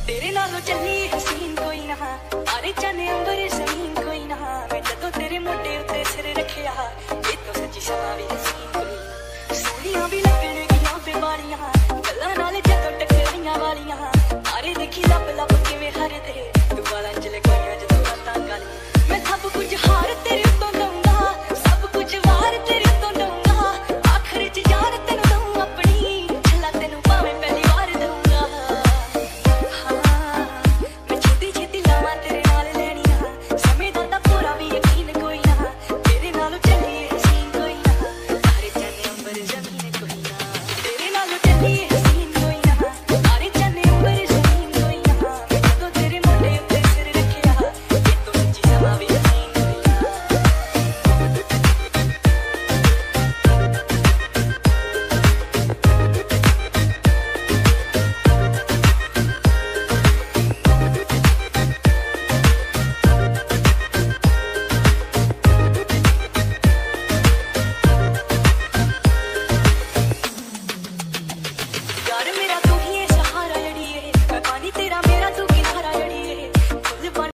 तेरे नालों चली हसीन कोई ना, तारे चने अंबर जमीन कोई ना। मैं जदों तेरे मोटे उत्ते सिर रखिया, ये तो सच्ची समा भी हसीन कोई ना। सोनिया भी लगन गियां पे बाड़ियां, गल्लां नाल